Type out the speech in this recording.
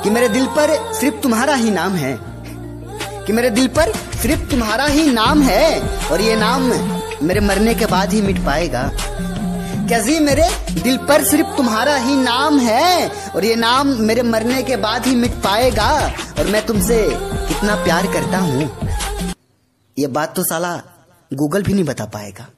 कि मेरे दिल पर सिर्फ तुम्हारा ही नाम है, कि मेरे दिल पर सिर्फ तुम्हारा ही नाम है और ये नाम मेरे मरने के बाद ही मिट पाएगा। क्या जी मेरे दिल पर सिर्फ तुम्हारा ही नाम है और ये नाम मेरे मरने के बाद ही मिट पाएगा। और मैं तुमसे कितना प्यार करता हूँ ये बात तो साला गूगल भी नहीं बता पाएगा।